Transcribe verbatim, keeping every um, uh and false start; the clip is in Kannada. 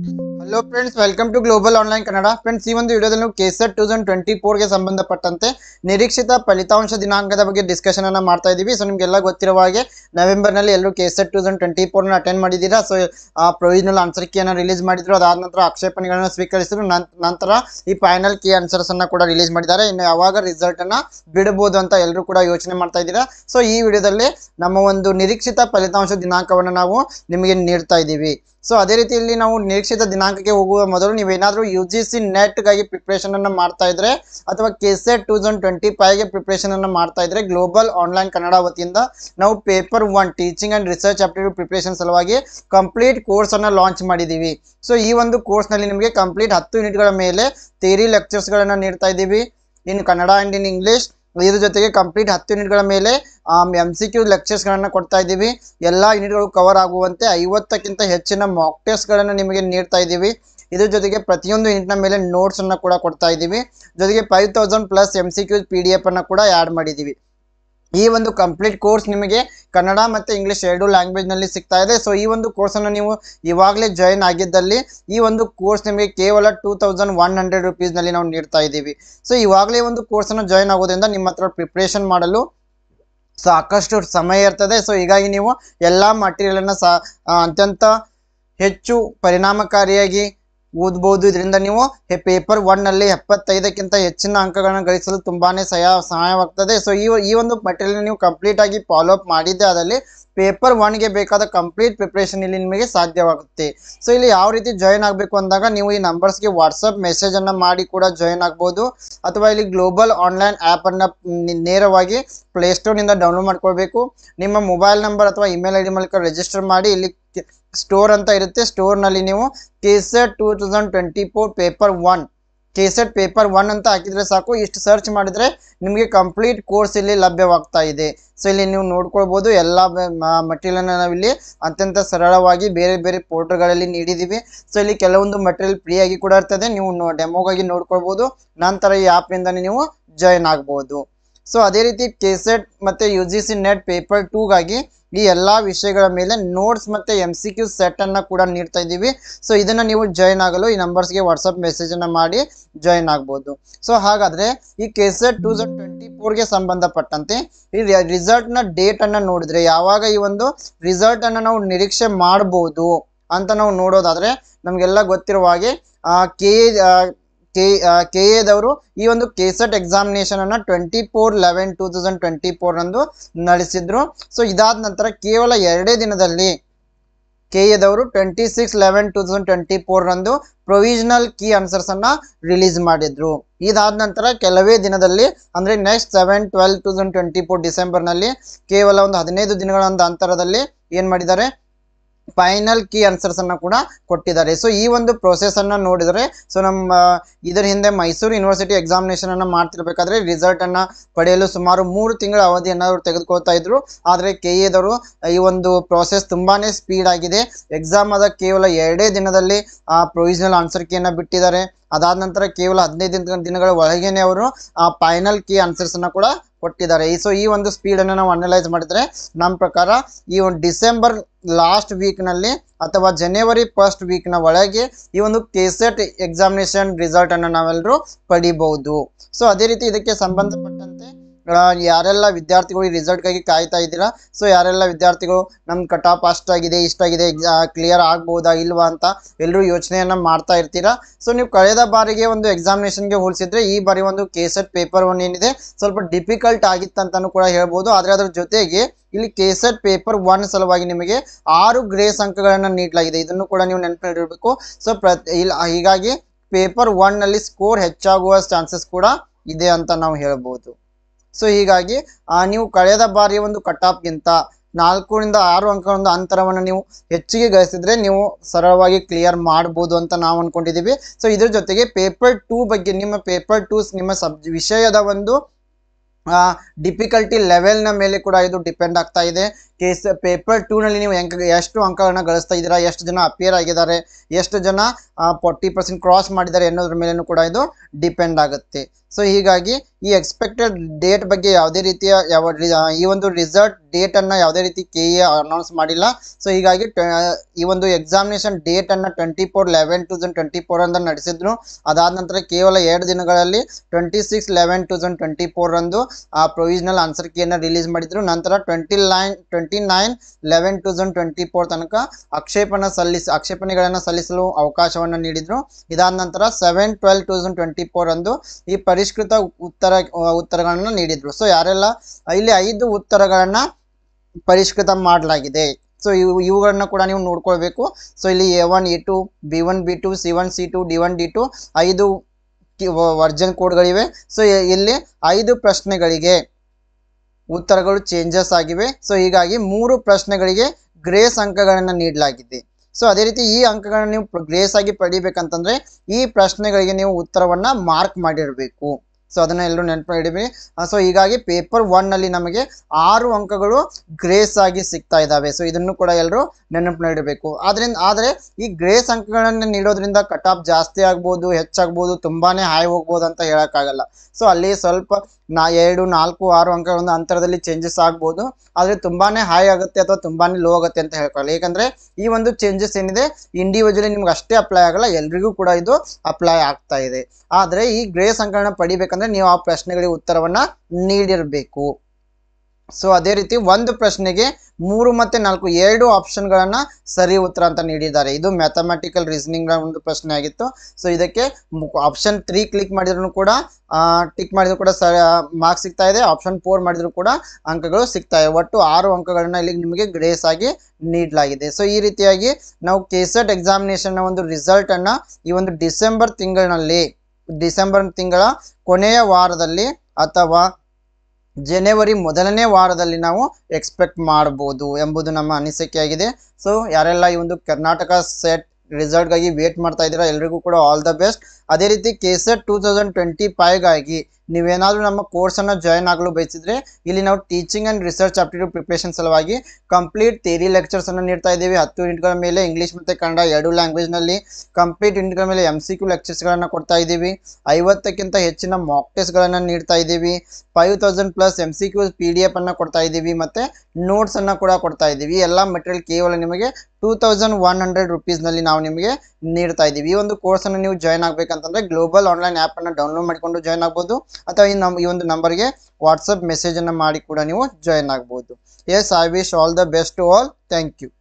Hello friends, welcome to global online Kannada. Friends, ಈ ಒಂದು ವಿಡಿಯೋದಲ್ಲಿ ನಾವು ಕೆಸೆಟ್ ಟೂ ತೌಸಂಡ್ ಟ್ವೆಂಟಿ ಫೋರ್ಗೆ ಸಂಬಂಧಪಟ್ಟಂತೆ ನಿರೀಕ್ಷಿತ ಫಲಿತಾಂಶ ದಿನಾಂಕದ ಬಗ್ಗೆ ಡಿಸ್ಕಷನ್ ಅನ್ನ ಮಾಡ್ತಾ ಇದ್ದೀವಿ. ಸೊ ನಿಮಗೆಲ್ಲ ಗೊತ್ತಿರುವ ಹಾಗೆ ನವೆಂಬರ್ನಲ್ಲಿ ಎಲ್ಲರೂ ಕೆಸೆಟ್ ಟೂ ತೌಸಂಡ್ ಟ್ವೆಂಟಿ ಫೋರ್ನ ಅಟೆಂಡ್ ಮಾಡಿದ್ದೀರಾ. ಸೊ ಆ ಪ್ರೊವಿಷನಲ್ ಆನ್ಸರ್ ಕೀಯನ್ನು ರಿಲೀಸ್ ಮಾಡಿದ್ರು. ಅದಾದ ನಂತರ ಆಕ್ಷೇಪಣೆಗಳನ್ನು ಸ್ವೀಕರಿಸಿದ್ರು. ನಂತರ ಈ ಫೈನಲ್ ಕೀ ಆನ್ಸರ್ಸ್ ಅನ್ನ ಕೂಡ ರಿಲೀಸ್ ಮಾಡಿದ್ದಾರೆ. ಇನ್ನು ಯಾವಾಗ ರಿಸಲ್ಟ್ ಅನ್ನ ಬಿಡಬಹುದು ಅಂತ ಎಲ್ಲರೂ ಕೂಡ ಯೋಚನೆ ಮಾಡ್ತಾ ಇದ್ದೀರಾ. ಸೊ ಈ ವಿಡಿಯೋದಲ್ಲಿ ನಮ್ಮ ಒಂದು ನಿರೀಕ್ಷಿತ ಫಲಿತಾಂಶ ದಿನಾಂಕವನ್ನು ನಾವು ನಿಮಗೆ ನೀಡ್ತಾ ಇದ್ದೀವಿ. ಸೊ ಅದೇ ರೀತಿ ಇಲ್ಲಿ ನಾವು ನಿರೀಕ್ಷಿತ ದಿನಾಂಕಕ್ಕೆ ಹೋಗುವ ಮೊದಲು ನೀವೇನಾದರೂ ಯು ಜಿ ಸಿ ನೆಟ್ಗಾಗಿ ಪ್ರಿಪ್ರೇಷನ್ ಅನ್ನು ಮಾಡ್ತಾ ಇದ್ರೆ ಅಥವಾ ಕೆಸೆಟ್ ಟೂ ತೌಸಂಡ್ ಟ್ವೆಂಟಿ ಫೈವ್ಗೆ ಪ್ರಿಪ್ರೇಷನ್ ಅನ್ನು ಮಾಡ್ತಾ ಇದ್ರೆ ಗ್ಲೋಬಲ್ ಆನ್ಲೈನ್ ಕನ್ನಡ ವತಿಯಿಂದ ನಾವು paper one teaching and research aptitude preparation ಸಲುವಾಗಿ ಕಂಪ್ಲೀಟ್ ಕೋರ್ಸ್ ಅನ್ನು ಲಾಂಚ್ ಮಾಡಿದ್ದೀವಿ. ಸೊ ಈ ಒಂದು ಕೋರ್ಸ್ ನಲ್ಲಿ ನಿಮಗೆ ಕಂಪ್ಲೀಟ್ ಹತ್ತು ಯೂನಿಟ್ಗಳ ಮೇಲೆ ಥಿಯರಿ ಲೆಕ್ಚರ್ಸ್ ಗಳನ್ನ ನೀಡ್ತಾ ಇದ್ದೀವಿ in Kannada and in English. ಇದ್ರ ಜೊತೆಗೆ ಕಂಪ್ಲೀಟ್ ಹತ್ತು ಯೂನಿಟ್ಗಳ ಮೇಲೆ ಎಂ ಸಿ ಕ್ಯೂ ಲೆಕ್ಚರ್ಸ್ಗಳನ್ನು ಕೊಡ್ತಾ ಇದ್ದೀವಿ. ಎಲ್ಲ ಯೂನಿಟ್ಗಳು ಕವರ್ ಆಗುವಂತೆ ಐವತ್ತಕ್ಕಿಂತ ಹೆಚ್ಚಿನ ಮಾಕ್ ಟೆಸ್ಟ್ಗಳನ್ನು ನಿಮಗೆ ನೀಡ್ತಾ ಇದ್ದೀವಿ. ಇದ್ರ ಜೊತೆಗೆ ಪ್ರತಿಯೊಂದು ಯೂನಿಟ್ನ ಮೇಲೆ ನೋಟ್ಸ್ ಅನ್ನು ಕೂಡ ಕೊಡ್ತಾ ಇದ್ದೀವಿ. ಜೊತೆಗೆ five thousand plus M C Q P D F ಅನ್ನು ಕೂಡ ಆ್ಯಡ್ ಮಾಡಿದ್ದೀವಿ. ಈ ಒಂದು ಕಂಪ್ಲೀಟ್ ಕೋರ್ಸ್ ನಿಮಗೆ ಕನ್ನಡ ಮತ್ತು ಇಂಗ್ಲಿಷ್ ಎರಡು ಲ್ಯಾಂಗ್ವೇಜ್ನಲ್ಲಿ ಸಿಗ್ತಾ ಇದೆ. ಸೊ ಈ ಒಂದು ಕೋರ್ಸನ್ನು ನೀವು ಇವಾಗಲೇ ಜಾಯಿನ್ ಆಗಿದ್ದಲ್ಲಿ ಈ ಒಂದು ಕೋರ್ಸ್ ನಿಮಗೆ ಕೇವಲ ಟೂ ತೌಸಂಡ್ ಒನ್ ಹಂಡ್ರೆಡ್ ರುಪೀಸ್ನಲ್ಲಿ ನಾವು ನೀಡ್ತಾ ಇದ್ದೀವಿ. ಸೊ ಇವಾಗಲೇ ಒಂದು ಕೋರ್ಸನ್ನು ಜಾಯಿನ್ ಆಗೋದ್ರಿಂದ ನಿಮ್ಮ ಹತ್ರ ಪ್ರಿಪ್ರೇಷನ್ ಮಾಡಲು ಸಾಕಷ್ಟು ಸಮಯ ಇರ್ತದೆ. ಸೊ ಹೀಗಾಗಿ ನೀವು ಎಲ್ಲ ಮಟೀರಿಯಲನ್ನು ಸಹ ಅತ್ಯಂತ ಹೆಚ್ಚು ಪರಿಣಾಮಕಾರಿಯಾಗಿ ಓದ್ಬೋದು. ಇದರಿಂದ ನೀವು ಪೇಪರ್ ಒನ್ ನಲ್ಲಿ ಎಪ್ಪತ್ತೈದಕ್ಕಿಂತ ಹೆಚ್ಚಿನ ಅಂಕಗಳನ್ನು ಗಳಿಸಲು ತುಂಬಾನೇ ಸಹಾಯ ಸಹಾಯವಾಗ್ತದೆ. ಸೊ ಈ ಈ ಒಂದು ಮಟೀರಿಯಲ್ ನೀವು ಕಂಪ್ಲೀಟ್ ಆಗಿ ಫಾಲೋ ಅಪ್ ಮಾಡಿದ್ದೆ ಆದಲ್ಲಿ ಪೇಪರ್ ಒನ್ಗೆ ಬೇಕಾದ ಕಂಪ್ಲೀಟ್ ಪ್ರಿಪ್ರೇಷನ್ ಇಲ್ಲಿ ನಿಮಗೆ ಸಾಧ್ಯವಾಗುತ್ತೆ. ಸೊ ಇಲ್ಲಿ ಯಾವ ರೀತಿ ಜಾಯಿನ್ ಆಗಬೇಕು ಅಂದಾಗ ನೀವು ಈ ನಂಬರ್ಸ್ಗೆ ವಾಟ್ಸಪ್ ಮೆಸೇಜ್ ಅನ್ನ ಮಾಡಿ ಕೂಡ ಜಾಯಿನ್ ಆಗ್ಬೋದು, ಅಥವಾ ಇಲ್ಲಿ ಗ್ಲೋಬಲ್ ಆನ್ಲೈನ್ ಆ್ಯಪ್ ಅನ್ನ ನೇರವಾಗಿ ಪ್ಲೇಸ್ಟೋರ್ನಿಂದ ಡೌನ್ಲೋಡ್ ಮಾಡ್ಕೊಳ್ಬೇಕು. ನಿಮ್ಮ ಮೊಬೈಲ್ ನಂಬರ್ ಅಥವಾ ಇಮೇಲ್ ಐ ಡಿ ಮೂಲಕ ರಿಜಿಸ್ಟರ್ ಮಾಡಿ ಇಲ್ಲಿ ಸ್ಟೋರ್ ಅಂತ ಇರುತ್ತೆ. ಸ್ಟೋರ್ ನಲ್ಲಿ ನೀವು KSET two thousand twenty four paper one KSET paper one ಅಂತ ಹಾಕಿದ್ರೆ ಸಾಕು. ಇಷ್ಟು ಸರ್ಚ್ ಮಾಡಿದ್ರೆ ನಿಮಗೆ ಕಂಪ್ಲೀಟ್ ಕೋರ್ಸ್ ಇಲ್ಲಿ ಲಭ್ಯವಾಗ್ತಾ ಇದೆ. ಸೊ ಇಲ್ಲಿ ನೀವು ನೋಡ್ಕೊಳ್ಬಹುದು ಎಲ್ಲ ಮಟೀರಿಯಲ್ ಅನ್ನ ನಾವಿಲ್ಲಿ ಅತ್ಯಂತ ಸರಳವಾಗಿ ಬೇರೆ ಬೇರೆ ಪೋರ್ಟಲ್ಗಳಲ್ಲಿ ನೀಡಿದ್ದೀವಿ. ಸೊ ಇಲ್ಲಿ ಕೆಲವೊಂದು ಮಟೀರಿಯಲ್ ಫ್ರೀ ಆಗಿ ಕೂಡ ಇರ್ತದೆ, ನೀವು ಡೆಮೋಗಾಗಿ ನೋಡ್ಕೊಳ್ಬಹುದು. ನಂತರ ಈ ಆ್ಯಪ್ ನಿಂದ ನೀವು ಜಾಯಿನ್ ಆಗ್ಬಹುದು. ಸೊ ಅದೇ ರೀತಿ ಕೆಸೆಟ್ ಮತ್ತೆ U G C net paper ಟೂಗಾಗಿ ಈ ಎಲ್ಲ ವಿಷಯಗಳ ಮೇಲೆ ನೋಟ್ಸ್ ಮತ್ತೆ ಎಂ ಸಿ ಕ್ಯೂ ಸೆಟ್ ಅನ್ನ ಕೂಡ ನೀಡ್ತಾ ಇದ್ದೀವಿ. ಸೊ ಇದನ್ನ ನೀವು ಜಾಯಿನ್ ಆಗಲು ಈ ನಂಬರ್ಸ್ಗೆ ವಾಟ್ಸಪ್ ಮೆಸೇಜ್ ಅನ್ನ ಮಾಡಿ ಜಾಯಿನ್ ಆಗ್ಬೋದು. ಸೊ ಹಾಗಾದ್ರೆ ಈ ಕೆಸೆಟ್ ಟೂ ತೌಸಂಡ್ ಟ್ವೆಂಟಿ ಫೋರ್ಗೆ ಸಂಬಂಧಪಟ್ಟಂತೆ ಈ ರಿಸಲ್ಟ್ ನ ಡೇಟ್ ಅನ್ನ ನೋಡಿದ್ರೆ ಯಾವಾಗ ಈ ಒಂದು ರಿಸಲ್ಟ್ ಅನ್ನ ನಾವು ನಿರೀಕ್ಷೆ ಮಾಡಬಹುದು ಅಂತ ನಾವು ನೋಡೋದಾದ್ರೆ ನಮ್ಗೆಲ್ಲ ಗೊತ್ತಿರುವ ಹಾಗೆ ಆ ಕೆ ಕೆ ಕೆ ಎದವರು ಈ ಒಂದು ಕೆಸೆಟ್ ಎಕ್ಸಾಮಿನೇಷನ್ ಅನ್ನ twenty four eleven two thousand twenty four ರಂದು ನಡೆಸಿದ್ರು. ಸೊ ಇದಾದ ನಂತರ ಕೇವಲ ಎರಡೇ ದಿನದಲ್ಲಿ ಕೆ ಎದವರು twenty six eleven two thousand twenty four ರಂದು ಪ್ರೊವಿಷನಲ್ ಕೀ ಆನ್ಸರ್ಸ್ ಅನ್ನ ರಿಲೀಸ್ ಮಾಡಿದ್ರು. ಇದಾದ ನಂತರ ಕೆಲವೇ ದಿನದಲ್ಲಿ ಅಂದ್ರೆ next seven twelve two thousand twenty four December ನಲ್ಲಿ ಕೇವಲ ಒಂದು ಹದಿನೈದು ದಿನಗಳ ಒಂದು ಅಂತರದಲ್ಲಿ ಏನ್ ಮಾಡಿದ್ದಾರೆ, ಫೈನಲ್ ಕೀ ಆನ್ಸರ್ಸ್ ಅನ್ನ ಕೂಡ ಕೊಟ್ಟಿದ್ದಾರೆ. ಸೊ ಈ ಒಂದು ಪ್ರೊಸೆಸ್ ಅನ್ನ ನೋಡಿದರೆ ಸೊ ನಮ್ಮ ಇದರ ಹಿಂದೆ ಮೈಸೂರು ಯೂನಿವರ್ಸಿಟಿ ಎಕ್ಸಾಮಿನೇಷನ್ ಅನ್ನ ಮಾಡ್ತಿರ್ಬೇಕಾದ್ರೆ ರಿಸಲ್ಟ್ ಅನ್ನ ಪಡೆಯಲು ಸುಮಾರು ಮೂರು ತಿಂಗಳ ಅವಧಿಯನ್ನ ಅವರು ತೆಗೆದುಕೊಳ್ತಾ ಇದ್ರು. ಆದ್ರೆ ಕೆ ಎದವರು ಈ ಒಂದು ಪ್ರೊಸೆಸ್ ತುಂಬಾನೇ ಸ್ಪೀಡ್ ಆಗಿದೆ. ಎಕ್ಸಾಮ್ ಆದ ಕೇವಲ ಎರಡೇ ದಿನದಲ್ಲಿ ಆ ಪ್ರೊವಿಷನಲ್ ಆನ್ಸರ್ ಕೀಯನ್ನ ಬಿಟ್ಟಿದ್ದಾರೆ. ಅದಾದ ನಂತರ ಕೇವಲ ಹದಿನೈದು ದಿನಗಳ ಒಳಗೇನೆ ಅವರು ಆ ಫೈನಲ್ ಕೀ ಆನ್ಸರ್ಸ್ ಅನ್ನ ಕೂಡ ಕೊಟ್ಟಿದ್ದಾರೆ. ಸೊ ಈ ಒಂದು ಸ್ಪೀಡ್ ಅನ್ನು ನಾವು ಅನಲೈಸ್ ಮಾಡಿದ್ರೆ ನಮ್ಮ ಪ್ರಕಾರ ಈ ಒಂದು ಡಿಸೆಂಬರ್ ಲಾಸ್ಟ್ ವೀಕ್ ನಲ್ಲಿ ಅಥವಾ ಜನವರಿ ಫಸ್ಟ್ ವೀಕ್ ನ ಒಳಗೆ ಈ ಒಂದು ಕೆಸೆಟ್ ಎಕ್ಸಾಮಿನೇಷನ್ ರಿಸಲ್ಟ್ ಅನ್ನು ನಾವೆಲ್ಲರೂ ಪಡಿಬಹುದು. ಸೊ ಅದೇ ರೀತಿ ಇದಕ್ಕೆ ಸಂಬಂಧಪಟ್ಟಂತೆ ಯಾರೆಲ್ಲ ವಿದ್ಯಾರ್ಥಿಗಳು ಈ ರಿಸಲ್ಟ್ಗಾಗಿ ಕಾಯ್ತಾ ಇದ್ದೀರಾ, ಸೊ ಯಾರೆಲ್ಲ ವಿದ್ಯಾರ್ಥಿಗಳು ನಮ್ ಕಟ್ ಆಫ್ ಅಷ್ಟಾಗಿದೆ ಇಷ್ಟಾಗಿದೆ ಕ್ಲಿಯರ್ ಆಗ್ಬಹುದಾ ಇಲ್ವಾ ಅಂತ ಎಲ್ಲರೂ ಯೋಚನೆಯನ್ನ ಮಾಡ್ತಾ ಇರ್ತೀರಾ. ಸೊ ನೀವು ಕಳೆದ ಬಾರಿಗೆ ಒಂದು ಎಕ್ಸಾಮಿನೇಷನ್ಗೆ ಹೋಲಿಸಿದ್ರೆ ಈ ಬಾರಿ ಒಂದು ಕೆಸೆಟ್ ಪೇಪರ್ ಒನ್ ಏನಿದೆ ಸ್ವಲ್ಪ ಡಿಫಿಕಲ್ಟ್ ಆಗಿತ್ತಂತಾನು ಕೂಡ ಹೇಳ್ಬೋದು. ಆದ್ರೆ ಅದ್ರ ಜೊತೆಗೆ ಇಲ್ಲಿ ಕೆಸೆಟ್ ಪೇಪರ್ ಒನ್ ಸಲುವಾಗಿ ನಿಮಗೆ ಆರು ಗ್ರೇಸ್ ಅಂಕಗಳನ್ನ ನೀಡಲಾಗಿದೆ. ಇದನ್ನು ಕೂಡ ನೀವು ನೆನಪಿಡಬೇಕು. ಸೊ ಪ್ರತಿ ಇಲ್ಲ ಹೀಗಾಗಿ ಪೇಪರ್ ಒನ್ ನಲ್ಲಿ ಸ್ಕೋರ್ ಹೆಚ್ಚಾಗುವ ಚಾನ್ಸಸ್ ಕೂಡ ಇದೆ ಅಂತ ನಾವು ಹೇಳ್ಬೋದು. ಸೊ ಹೀಗಾಗಿ ನೀವು ಕಳೆದ ಬಾರಿಯ ಒಂದು ಕಟ್ ಆಫ್ಗಿಂತ ನಾಲ್ಕರಿಂದ ಆರು ಅಂಕಗಳ ಅಂತರವನ್ನು ನೀವು ಹೆಚ್ಚಿಗೆ ಗಳಿಸಿದ್ರೆ ನೀವು ಸರಳವಾಗಿ ಕ್ಲಿಯರ್ ಮಾಡ್ಬೋದು ಅಂತ ನಾವು ಅನ್ಕೊಂಡಿದೀವಿ. ಸೊ ಇದ್ರ ಜೊತೆಗೆ ಪೇಪರ್ ಟೂ ಬಗ್ಗೆ ನಿಮ್ಮ ಪೇಪರ್ ಟೂ ನಿಮ್ಮ ಸಬ್ ವಿಷಯದ ಒಂದು ಡಿಫಿಕಲ್ಟಿ ಲೆವೆಲ್ನ ಮೇಲೆ ಕೂಡ ಇದು ಡಿಪೆಂಡ್ ಆಗ್ತಾ ಇದೆ. ಕೇಸ್ ಪೇಪರ್ ಟೂ ನಲ್ಲಿ ನೀವು ಅಂಕ ಎಷ್ಟು ಅಂಕಗಳನ್ನ ಗಳಿಸ್ತಾ ಇದ್ದೀರಾ, ಎಷ್ಟು ಜನ ಅಪಿಯರ್ ಆಗಿದ್ದಾರೆ, ಎಷ್ಟು ಜನ ಫೋರ್ಟಿ ಪರ್ಸೆಂಟ್ ಕ್ರಾಸ್ ಮಾಡಿದ್ದಾರೆ ಅನ್ನೋದ್ರ ಮೇಲೂ ಕೂಡ ಇದು ಡಿಪೆಂಡ್ ಆಗುತ್ತೆ. ಸೊ ಹೀಗಾಗಿ ಈ ಎಕ್ಸ್ಪೆಕ್ಟೆಡ್ ಡೇಟ್ ಬಗ್ಗೆ ಯಾವುದೇ ರೀತಿಯ ಯಾವ ಈ ಒಂದು ರಿಸಲ್ಟ್ ಡೇಟನ್ನು ಯಾವುದೇ ರೀತಿ ಕೆ ಎ ಅನೌನ್ಸ್ ಮಾಡಿಲ್ಲ. ಸೊ ಹೀಗಾಗಿ ಈ ಒಂದು ಎಕ್ಸಾಮಿನೇಷನ್ ಡೇಟನ್ನು twenty four eleven two thousand twenty four ಅಂತ ನಡೆಸಿದ್ರು. ಅದಾದ ನಂತರ ಕೇವಲ ಎರಡು ದಿನಗಳಲ್ಲಿ twenty six eleven two thousand twenty four ರಂದು ಆ ಪ್ರೊವಿಷನಲ್ ಆನ್ಸರ್ ಕೀಯನ್ನು ರಿಲೀಸ್ ಮಾಡಿದ್ರು. ನಂತರ twenty nine twenty nine eleven two thousand twenty four ತನಕ ಆಕ್ಷೇಪಣೆ ಸಲ್ಲಿಸಿ ಆಕ್ಷೇಪಣೆಗಳನ್ನು ಸಲ್ಲಿಸಲು ಅವಕಾಶವನ್ನು ನೀಡಿದ್ರು. ಇದಾದ ನಂತರ seven twelve two thousand twenty four ಅಂದು ಈ ಪರಿಷ್ಕೃತ ಉತ್ತರ ಉತ್ತರಗಳನ್ನು ನೀಡಿದ್ರು. ಸೊ ಯಾರೆಲ್ಲ ಇಲ್ಲಿ ಐದು ಉತ್ತರಗಳನ್ನ ಪರಿಷ್ಕೃತ ಮಾಡಲಾಗಿದೆ. ಸೊ ಇವು ಇವುಗಳನ್ನ ಕೂಡ ನೀವು ನೋಡ್ಕೊಳ್ಬೇಕು. ಸೊ ಇಲ್ಲಿ A one A two B one B two C one C two D one D two ಐದು ವರ್ಜನ್ ಕೋಡ್ಗಳಿವೆ. ಸೊ ಇಲ್ಲಿ ಐದು ಪ್ರಶ್ನೆಗಳಿಗೆ ಉತ್ತರಗಳು ಚೇಂಜಸ್ ಆಗಿವೆ. ಸೊ ಹೀಗಾಗಿ ಮೂರು ಪ್ರಶ್ನೆಗಳಿಗೆ ಗ್ರೇಸ್ ಅಂಕಗಳನ್ನು ನೀಡಲಾಗಿದೆ. ಸೊ ಅದೇ ರೀತಿ ಈ ಅಂಕಗಳನ್ನು ನೀವು ಗ್ರೇಸ್ ಆಗಿ ಪಡಿಬೇಕಂತಂದ್ರೆ ಈ ಪ್ರಶ್ನೆಗಳಿಗೆ ನೀವು ಉತ್ತರವನ್ನ ಮಾರ್ಕ್ ಮಾಡಿರಬೇಕು. ಸೊ ಅದನ್ನ ಎಲ್ಲರೂ ನೆನಪಿಡಿವಿ. ಸೊ ಹೀಗಾಗಿ ಪೇಪರ್ ಒನ್ ನಲ್ಲಿ ನಮಗೆ ಆರು ಅಂಕಗಳು ಗ್ರೇಸ್ ಆಗಿ ಸಿಗ್ತಾ ಇದ್ದಾವೆ. ಸೊ ಇದನ್ನು ಕೂಡ ಎಲ್ಲರೂ ನೆನಪಿಡಬೇಕು. ಆದ್ರಿಂದ ಆದ್ರೆ ಈ ಗ್ರೇಸ್ ಅಂಕಗಳನ್ನು ನೀಡೋದ್ರಿಂದ ಕಟ್ ಆಫ್ ಜಾಸ್ತಿ ಆಗ್ಬೋದು, ಹೆಚ್ಚಾಗ್ಬೋದು, ತುಂಬಾನೇ ಹೈ ಹೋಗ್ಬೋದು ಅಂತ ಹೇಳಕ್ಕಾಗಲ್ಲ. ಸೊ ಅಲ್ಲಿ ಸ್ವಲ್ಪ ನಾ ಎರಡು ನಾಲ್ಕು ಆರು ಅಂಕಗಳ ಅಂತರದಲ್ಲಿ ಚೇಂಜಸ್ ಆಗ್ಬೋದು. ಆದ್ರೆ ತುಂಬಾನೇ ಹೈ ಆಗುತ್ತೆ ಅಥವಾ ತುಂಬಾನೇ ಲೋ ಆಗುತ್ತೆ ಅಂತ ಹೇಳ್ಕೊಳ್ಳಿ. ಯಾಕಂದ್ರೆ ಈ ಒಂದು ಚೇಂಜಸ್ ಏನಿದೆ ಇಂಡಿವಿಜುವಲಿ ನಿಮ್ಗೆ ಅಷ್ಟೇ ಅಪ್ಲೈ ಆಗಲ್ಲ, ಎಲ್ರಿಗೂ ಕೂಡ ಇದು ಅಪ್ಲೈ ಆಗ್ತಾ ಇದೆ. ಆದ್ರೆ ಈ ಗ್ರೇಸ್ ಅಂಕಗಳನ್ನ ಪಡಿಬೇಕಂದ್ರೆ ನೀವು ಆ ಪ್ರಶ್ನೆಗಳಿಗೆ ಉತ್ತರವನ್ನ ನೀಡಿರಬೇಕು. ಸೊ ಅದೇ ರೀತಿ ಒಂದು ಪ್ರಶ್ನೆಗೆ ಮೂರು ಮತ್ತೆ ನಾಲ್ಕು ಎರಡು ಆಪ್ಷನ್ಗಳನ್ನ ಸರಿ ಉತ್ತರ ಅಂತ ನೀಡಿದ್ದಾರೆ. ಇದು ಮ್ಯಾಥಮೆಟಿಕಲ್ ರೀಸನಿಂಗ್ ಒಂದು ಪ್ರಶ್ನೆ ಆಗಿತ್ತು. ಸೊ ಇದಕ್ಕೆ ಆಪ್ಷನ್ ತ್ರೀ ಕ್ಲಿಕ್ ಮಾಡಿದ್ರು ಕೂಡ ಟಿಕ್ ಮಾಡಿದ್ರು ಕೂಡ ಸರಿ ಮಾರ್ಕ್ಸ್ ಸಿಗ್ತಾ ಇದೆ. ಆಪ್ಷನ್ ಫೋರ್ ಮಾಡಿದ್ರು ಕೂಡ ಅಂಕಗಳು ಸಿಗ್ತಾ ಇದೆ. ಒಟ್ಟು ಆರು ಅಂಕಗಳನ್ನ ಇಲ್ಲಿ ನಿಮಗೆ ಗ್ರೇಸ್ ಆಗಿ ನೀಡಲಾಗಿದೆ. ಸೊ ಈ ರೀತಿಯಾಗಿ ನಾವು ಕೆಸೆಟ್ ಎಕ್ಸಾಮಿನೇಷನ್ ಒಂದು ರಿಸಲ್ಟ್ ಅನ್ನ ಈ ಒಂದು ಡಿಸೆಂಬರ್ ತಿಂಗಳಿನಲ್ಲಿ ಡಿಸೆಂಬರ್ ತಿಂಗಳ ಕೊನೆಯ ವಾರದಲ್ಲಿ ಅಥವಾ ಜನವರಿ ಮೊದಲನೇ ವಾರದಲ್ಲಿ ನಾವು ಎಕ್ಸ್ಪೆಕ್ಟ್ ಮಾಡಬಹುದು ಎಂಬುದು ನಮ್ಮ ಅನಿಸಿಕೆಯಾಗಿದೆ. ಸೊ ಯಾರೆಲ್ಲ ಈ ಒಂದು ಕರ್ನಾಟಕ ಸೆಟ್ ರಿಸಲ್ಟ್ಗಾಗಿ ವೇಟ್ ಮಾಡ್ತಾ ಇದ್ದೀರಾ ಎಲ್ರಿಗೂ ಕೂಡ ಆಲ್ ದ ಬೆಸ್ಟ್. ಅದೇ ರೀತಿ ಕೆಸೆಟ್ ಟೂ ತೌಸಂಡ್ ಟ್ವೆಂಟಿ ಫೈವ್ಗಾಗಿ ನೀವೇನಾದರೂ ನಮ್ಮ ಕೋರ್ಸನ್ನು ಜಾಯ್ನ್ ಆಗಲು ಬಯಸಿದ್ರೆ ಇಲ್ಲಿ ನಾವು teaching and research aptitude preparation ಸಲುವಾಗಿ ಕಂಪ್ಲೀಟ್ ಥಿಯರಿ ಲೆಕ್ಚರ್ಸನ್ನು ನೀಡ್ತಾ ಇದ್ದೀವಿ. ಹತ್ತು ಯೂನಿಟ್ಗಳ ಮೇಲೆ ಇಂಗ್ಲೀಷ್ ಮತ್ತು ಕನ್ನಡ ಎರಡು ಲ್ಯಾಂಗ್ವೇಜ್ನಲ್ಲಿ ಕಂಪ್ಲೀಟ್ ಯೂನಿಟ್ಗಳ ಮೇಲೆ ಎಮ್ ಸಿ ಕ್ಯೂ ಲೆಕ್ಚರ್ಸ್ಗಳನ್ನು ಕೊಡ್ತಾ ಇದ್ದೀವಿ. ಐವತ್ತಕ್ಕಿಂತ ಹೆಚ್ಚಿನ ಮಾಕ್ ಟೆಸ್ಟ್ಗಳನ್ನು ನೀಡ್ತಾ ಇದ್ದೀವಿ. Five thousand plus M C Q P D F ಅನ್ನು ಕೊಡ್ತಾ ಇದ್ದೀವಿ ಮತ್ತು ನೋಟ್ಸನ್ನು ಕೂಡ ಕೊಡ್ತಾ ಇದ್ದೀವಿ. ಎಲ್ಲ ಮೆಟೀರಿಯಲ್ ಕೇವಲ ನಿಮಗೆ ಟೂ ತೌಸಂಡ್ ಒನ್ ಹಂಡ್ರೆಡ್ ರುಪೀಸ್ನಲ್ಲಿ ನಾವು ನಿಮಗೆ ನೀಡ್ತಾ ಇದ್ದೀವಿ. ಈ ಒಂದು ಕೋರ್ಸನ್ನು ನೀವು ಜಾಯ್ನ್ ಆಗಬೇಕಂತಂದರೆ ಗ್ಲೋಬಲ್ ಆನ್ಲೈನ್ ಆ್ಯಪನ್ನು ಡೌನ್ಲೋಡ್ ಮಾಡಿಕೊಂಡು ಜಾಯ್ನ್ ಆಗ್ಬೋದು ಅಥವಾ ಈ ನಮ್ ಈ ಒಂದು ನಂಬರ್ಗೆ ವಾಟ್ಸಪ್ ಮೆಸೇಜನ್ನು ಮಾಡಿ ಕೂಡ ನೀವು ಜಾಯ್ನ್ ಆಗ್ಬೋದು. Yes, I wish all the best to all. Thank you.